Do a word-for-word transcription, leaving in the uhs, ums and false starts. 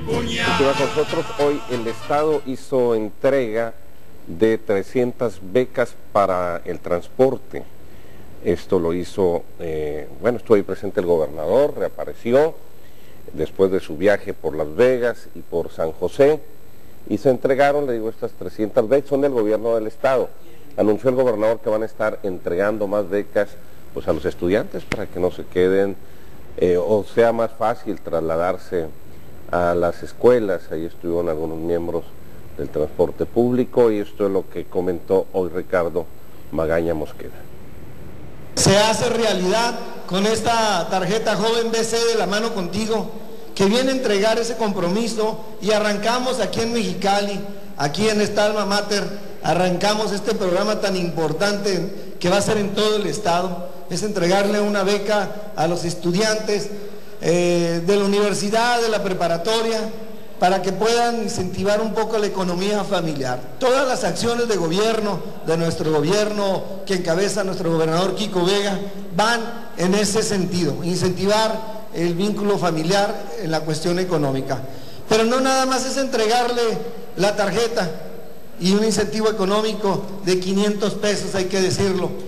Continúa con nosotros. Hoy el Estado hizo entrega de trescientas becas para el transporte. Esto lo hizo, eh, bueno, estuvo ahí presente el gobernador, reapareció después de su viaje por Las Vegas y por San José, y se entregaron, le digo, estas trescientas becas, son del gobierno del Estado. Anunció el gobernador que van a estar entregando más becas pues a los estudiantes para que no se queden, eh, o sea más fácil trasladarse a las escuelas. Ahí estuvieron algunos miembros del transporte público y esto es lo que comentó hoy Ricardo Magaña Mosqueda. Se hace realidad con esta tarjeta Joven B C de la mano contigo, que viene a entregar ese compromiso, y arrancamos aquí en Mexicali, aquí en esta alma mater, arrancamos este programa tan importante que va a ser en todo el estado. Es entregarle una beca a los estudiantes eh, de la universidad, de la preparatoria, para que puedan incentivar un poco la economía familiar. Todas las acciones de gobierno, de nuestro gobierno que encabeza nuestro gobernador Kiko Vega, van en ese sentido, incentivar el vínculo familiar en la cuestión económica. Pero no nada más es entregarle la tarjeta y un incentivo económico de quinientos pesos, hay que decirlo.